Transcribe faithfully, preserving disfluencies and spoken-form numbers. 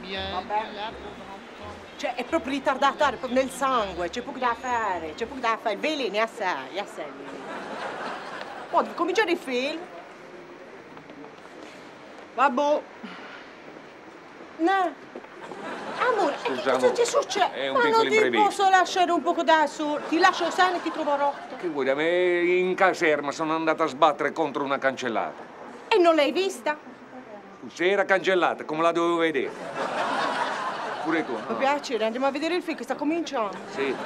Vabbè. Cioè, è proprio ritardatario, è proprio nel sangue, c'è poco da fare, c'è poco da fare. Veleni, assai, assai. Poi devi cominciare il film. Vabbè. No. Amore, e che cosa ti succede? È un Ma piccolo non ti imprevisto. posso lasciare un poco da solo. Ti lascio sano e ti trovo rotto. Che vuoi da me? In caserma sono andata a sbattere contro una cancellata. E non l'hai vista? Se era cancellata, come la dovevo vedere? Pure tu, Mi no? piace, andiamo a vedere il film che sta cominciando. Sì.